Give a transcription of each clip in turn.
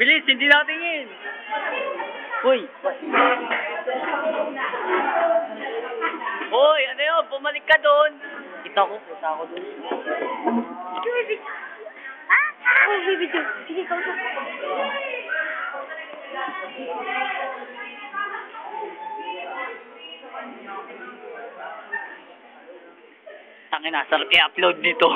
Bilis, hindi natingin. Uy. Uy, ano yun? Bumalik ka doon. Kita ko doon. Oh, baby, sige, kausap ko. Tangina, sarap i-upload nito.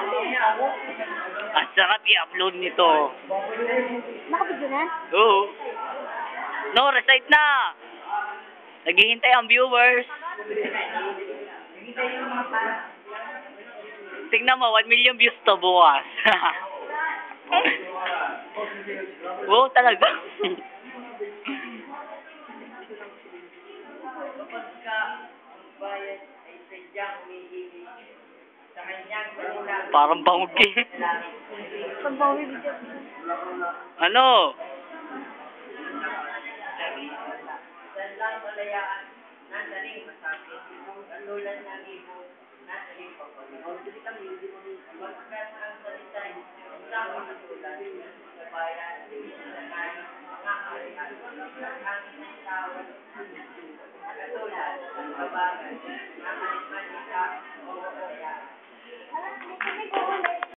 Ang sarap i-upload nito. Nakabidyo na? Oo. No, recite na. Naghihintay ang viewers. Tingnan mo, 1 million views to bukas. Oo, talaga. Parang bangog eh. Pagbawi video. Ano?